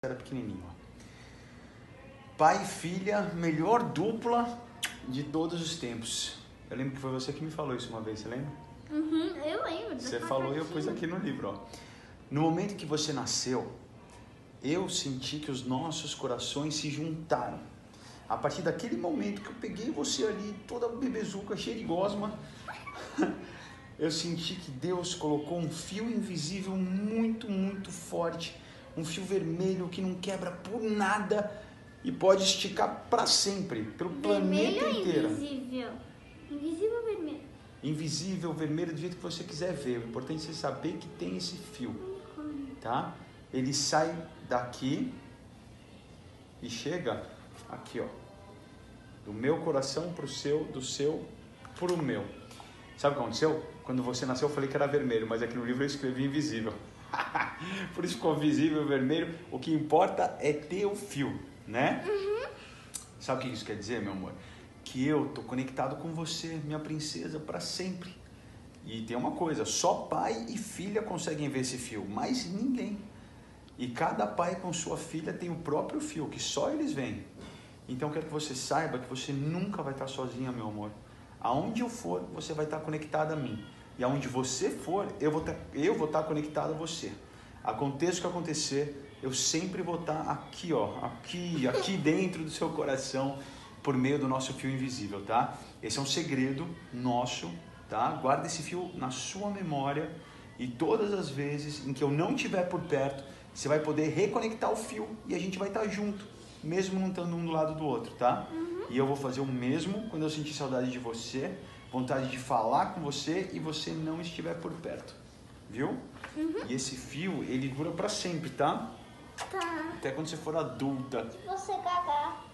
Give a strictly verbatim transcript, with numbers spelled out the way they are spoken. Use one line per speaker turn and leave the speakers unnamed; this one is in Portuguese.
era pequenininho. Ó. Pai e filha, melhor dupla de todos os tempos. Eu lembro que foi você que me falou isso uma vez, você lembra?
Uhum, eu lembro.
Você falou e eu pus aqui no livro. Ó. No momento que você nasceu, eu senti que os nossos corações se juntaram. A partir daquele momento que eu peguei você ali, toda bebezuca, cheia de gosma, eu senti que Deus colocou um fio invisível muito, muito forte. Um fio vermelho que não quebra por nada e pode esticar para sempre, pelo
Vermelho
planeta
ou
inteiro.
invisível? Invisível ou vermelho?
Invisível, vermelho, do jeito que você quiser ver. O importante é você saber que tem esse fio, tá? Ele sai daqui e chega aqui, ó. Do meu coração pro seu, do seu pro meu. Sabe o que aconteceu? Quando você nasceu eu falei que era vermelho, mas aqui no livro eu escrevi invisível. Por isso ficou visível, vermelho. O que importa é ter o fio, né?
Uhum.
Sabe o que isso quer dizer, meu amor? Que eu tô conectado com você, minha princesa, para sempre. E tem uma coisa, só pai e filha conseguem ver esse fio, mais ninguém. E cada pai com sua filha tem o próprio fio, que só eles veem. Então eu quero que você saiba que você nunca vai estar sozinha, meu amor. Aonde eu for, você vai estar conectada a mim. E aonde você for, eu vou estar, eu vou estar conectado a você. Aconteça o que acontecer, eu sempre vou estar aqui, ó, aqui, aqui dentro do seu coração, por meio do nosso fio invisível, tá? Esse é um segredo nosso, tá? Guarda esse fio na sua memória e todas as vezes em que eu não estiver por perto, você vai poder reconectar o fio e a gente vai estar junto, mesmo não estando um do lado do outro, tá? Uhum. E eu vou fazer o mesmo quando eu sentir saudade de você, vontade de falar com você e você não estiver por perto, viu? Uhum. E esse fio, ele dura pra sempre, tá?
Tá.
Até quando você for adulta.
Se você cagar.